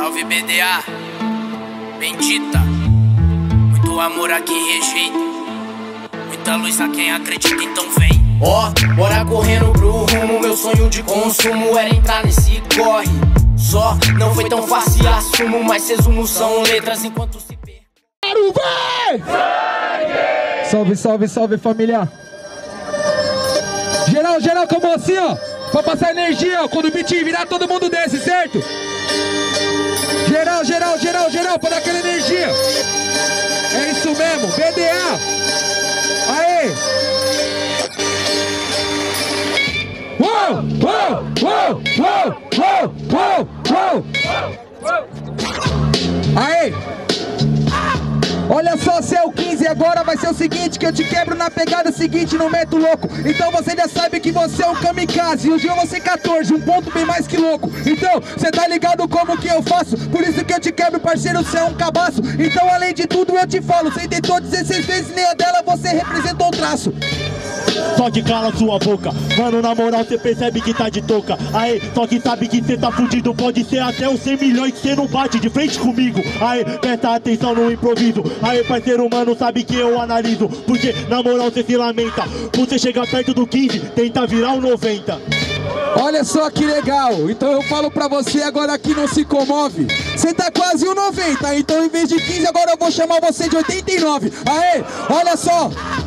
Salve BDA, bendita. Muito amor a quem rejeita, muita luz a quem acredita, então vem. Ó, bora correndo pro rumo, meu sonho de consumo era entrar nesse corre. Só não foi tão fácil, assumo, mas resumo são letras enquanto se perde. Salve, salve, salve família. Geral, geral, como assim, ó? Pra passar energia, ó. Quando o beat virar, todo mundo desce, certo? Geral, geral, geral, geral, pra dar aquela energia. É isso mesmo, BDA. Aê! Uou, uou, uou, uou, uou, uou, uou. Aê! Olha só, se é o 15 agora vai ser o seguinte, que eu te quebro na pegada seguinte, não meto louco. Então você já sabe que você é um kamikaze, e o Gil você 14, um ponto bem mais que louco. Então, você tá ligado como que eu faço, por isso que eu te quebro, parceiro, você é um cabaço. Então além de tudo eu te falo, você tentou 16 vezes, nem a dela você representou o traço. Só que cala sua boca, mano, na moral cê percebe que tá de touca. Aê, só que sabe que cê tá fudido, pode ser até uns 100 milhões que cê não bate de frente comigo. Aê, presta atenção no improviso. Aê, parceiro, mano, sabe que eu analiso, porque na moral cê se lamenta, por cê chegar perto do 15, tenta virar um 90. Olha só que legal, então eu falo pra você agora que não se comove. Você tá quase um 90, então em vez de 15 agora eu vou chamar você de 89. Aê, olha só.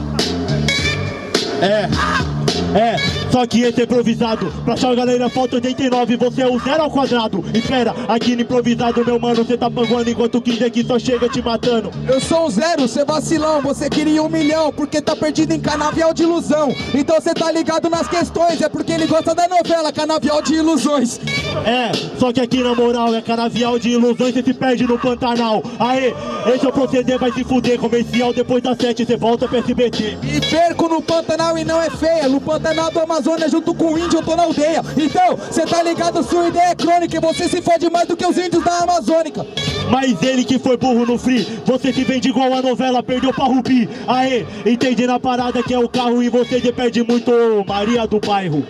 Só que esse é improvisado. Pra achar a galera falta 89, você é o 0 ao quadrado. Espera, aqui no improvisado, meu mano, você tá panguando enquanto o 15 aqui só chega te matando. Eu sou um 0, cê vacilão, você queria 1 milhão, porque tá perdido em canavial de ilusão. Então cê tá ligado nas questões, é porque ele gosta da novela Canavial de Ilusões. Só que aqui na moral é canavial de ilusões, cê se perde no Pantanal. Aê, esse é o proceder, vai se fuder. Comercial depois das 7, cê volta pro SBT. E perco no Pantanal e não é feia, no Pantanal do Amazônia junto com o índio eu tô na aldeia. Então, cê tá ligado, sua ideia é crônica, e você se fode mais do que os índios da Amazônica. Mas ele que foi burro no free, você se vende igual a novela, perdeu pra Rubi. Aê, entende na parada que é o carro e você perde muito, Maria do Bairro.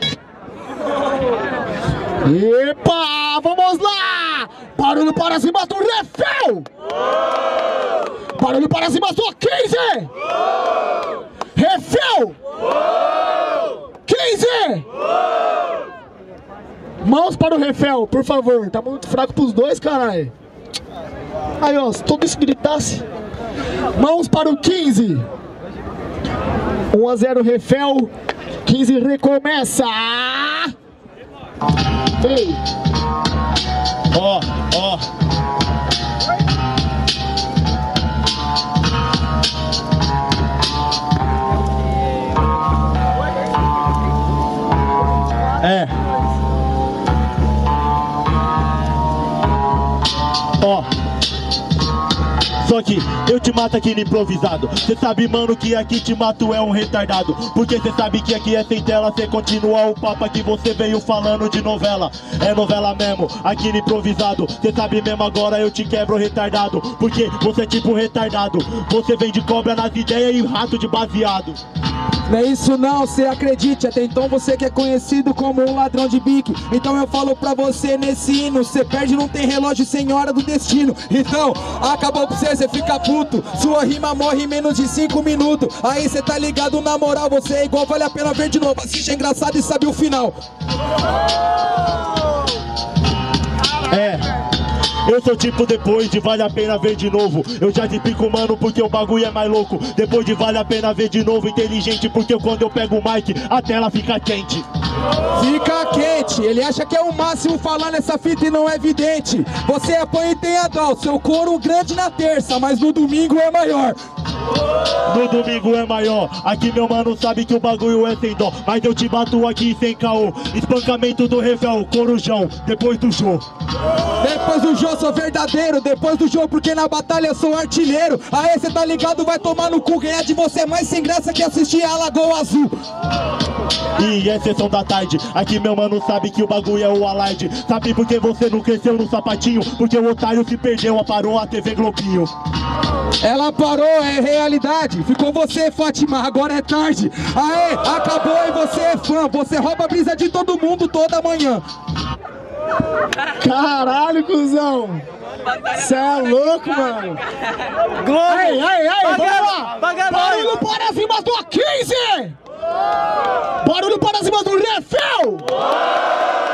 Epa, vamos lá! Barulho para cima do Refel! Barulho para cima do 15! Refel! 15! Mãos para o Refel, por favor. Tá muito fraco pros dois, caralho. Aí, ó, se todo isso gritasse. Mãos para o 15. 1-0 Refel. 15 recomeça. Ei. Ó. Só que eu te mato aqui no improvisado. Cê sabe, mano, que aqui te mato é um retardado. Porque cê sabe que aqui é sem tela, cê continua o papo que você veio falando de novela. É novela mesmo, aqui no improvisado. Cê sabe mesmo, agora eu te quebro retardado. Porque você é tipo retardado. Você vem de cobra nas ideias e rato de baseado. Não é isso não, cê acredite, até então você que é conhecido como um ladrão de bique. Então eu falo pra você nesse hino, cê perde, não tem relógio sem hora do destino. Então, acabou pra cê fica puto, sua rima morre em menos de 5 minutos. Aí cê tá ligado, na moral, você é igual, vale a pena ver de novo. Assiste, é engraçado e sabe o final. Eu sou tipo depois de vale a pena ver de novo. Eu já te explico, mano, porque o bagulho é mais louco. Depois de vale a pena ver de novo, inteligente. Porque quando eu pego o mic, a tela fica quente. Fica quente, ele acha que é o máximo falar nessa fita e não é evidente. Você apanha e tem a dó, seu couro grande na terça, mas no domingo é maior. No domingo é maior, aqui meu mano sabe que o bagulho é sem dó. Mas eu te bato aqui sem caô. Espancamento do Refel, corujão, depois do show. Depois do jogo sou verdadeiro, depois do jogo porque na batalha eu sou artilheiro. Aê, cê tá ligado, vai tomar no cu, ganhar de você é mais sem graça que assistir a Lagoa Azul. E é sessão da tarde, aqui meu mano sabe que o bagulho é o alarde. Sabe por que você não cresceu no sapatinho? Porque o otário se perdeu, parou a TV Globinho. Ela parou, é realidade. Ficou você, Fátima, agora é tarde. Aê, acabou e você é fã. Você rouba a brisa de todo mundo toda manhã. Caralho, cuzão. Cê é louco, mano. Aí, vamos lá. Barulho para cima do 15. Barulho para cima do Refel.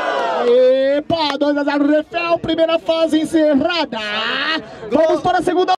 Epa, 2 a 0 Refel, primeira fase encerrada. Vamos para a segunda.